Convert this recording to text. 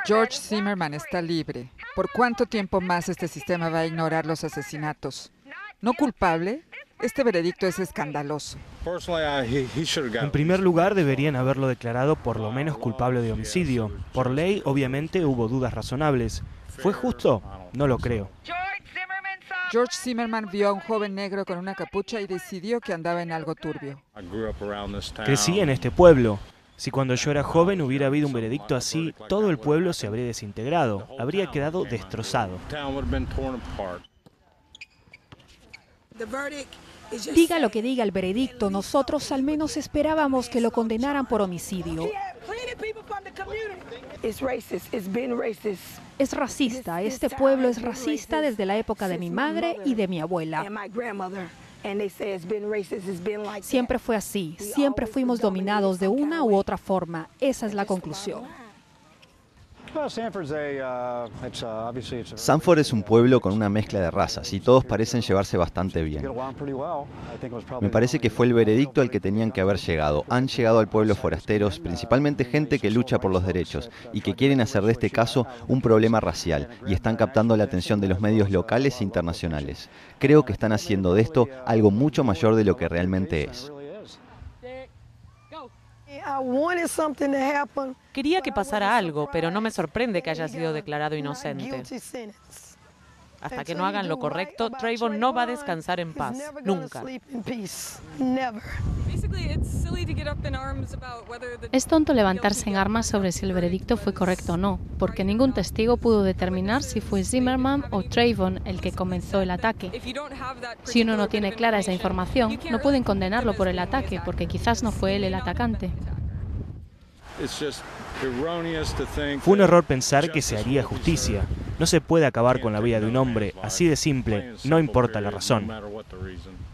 George Zimmerman está libre. ¿Por cuánto tiempo más este sistema va a ignorar los asesinatos? ¿No culpable? Este veredicto es escandaloso. En primer lugar, deberían haberlo declarado por lo menos culpable de homicidio. Por ley, obviamente, hubo dudas razonables. ¿Fue justo? No lo creo. George Zimmerman vio a un joven negro con una capucha y decidió que andaba en algo turbio. Crecí en este pueblo. Si cuando yo era joven hubiera habido un veredicto así, todo el pueblo se habría desintegrado, habría quedado destrozado. Diga lo que diga el veredicto, nosotros al menos esperábamos que lo condenaran por homicidio. Es racista, este pueblo es racista desde la época de mi madre y de mi abuela. Siempre fue así, siempre fuimos dominados de una u otra forma, esa es la conclusión. Sanford es un pueblo con una mezcla de razas y todos parecen llevarse bastante bien. Me parece que fue el veredicto al que tenían que haber llegado. Han llegado al pueblo forasteros, principalmente gente que lucha por los derechos y que quieren hacer de este caso un problema racial y están captando la atención de los medios locales e internacionales. Creo que están haciendo de esto algo mucho mayor de lo que realmente es. Quería que pasara algo, pero no me sorprende que haya sido declarado inocente. Hasta que no hagan lo correcto, Trayvon no va a descansar en paz, nunca. Es tonto levantarse en armas sobre si el veredicto fue correcto o no, porque ningún testigo pudo determinar si fue Zimmerman o Trayvon el que comenzó el ataque. Si uno no tiene clara esa información, no pueden condenarlo por el ataque, porque quizás no fue él el atacante. Fue un error pensar que se haría justicia. No se puede acabar con la vida de un hombre, así de simple, no importa la razón.